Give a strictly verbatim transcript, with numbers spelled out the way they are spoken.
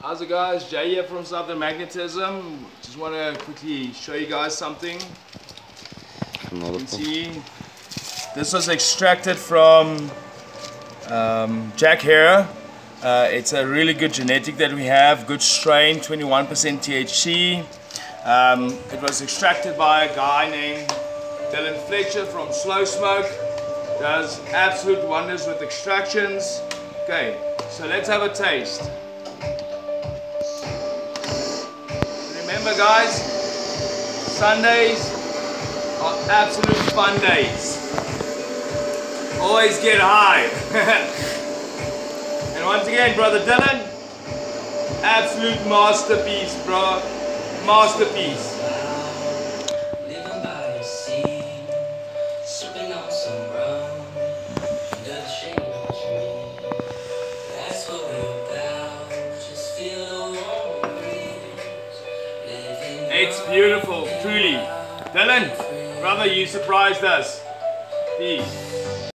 How's it guys? Jay here from Southern Magnetism. Just want to quickly show you guys something. You can see this was extracted from um, Jack Herer. Uh, it's a really good genetic that we have, good strain, twenty-one percent T H C. Um, it was extracted by a guy named Dylan Fletcher from Slow Smoke. Does absolute wonders with extractions. Okay, so let's have a taste. Remember guys, Sundays are absolute fun days. Always get high. And once again, brother Dylan, absolute masterpiece, bro. Masterpiece. It's beautiful, truly. Dylan, brother, you surprised us. Peace.